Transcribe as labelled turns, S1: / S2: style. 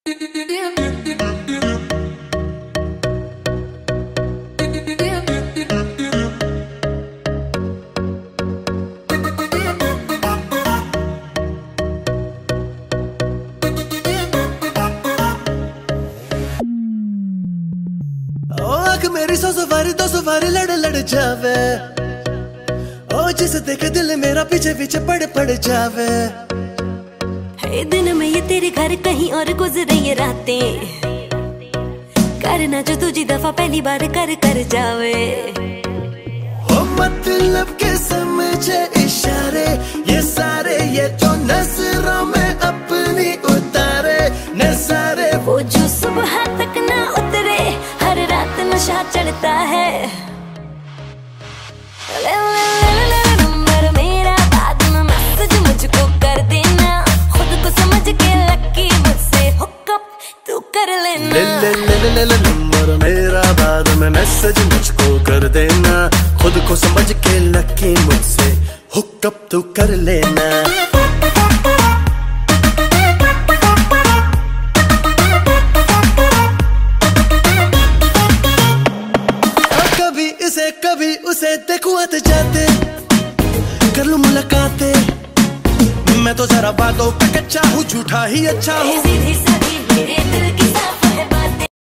S1: मेरी सौ सवारी दो सवारी लड़ जावे, ओ जिसे देखे दिल मेरा पीछे पीछे पड़ जावे।
S2: है दिन में ये तेरे घर कहीं और गुजरे ये रातें, करना जो तुझी दफा पहली बार कर जावे।
S1: ओ मतलब के समझे इशारे ये सारे, ये जो नजरों में अपनी उतारे नजारे,
S2: वो जो सुबह तक ना उतरे हर रात नशा चढ़ता है। नंबर मेरा बाद में मैसेज मुझको कर देना, खुद को समझ के लकी मुझसे हुकअप तू कर लेना।
S1: नंबर मेरा बाद में मैसेज मुझको कर देना, खुद को समझ के लकी मुझसे हुकअप तू कर लेना। कभी उसे देखूं आते जाते, कर लूं मुलाकातें। मैं तो जरा बातों का कच्चा हूँ, झूठा ही अच्छा हूँ।
S2: सीधी सादी मेरे दिल की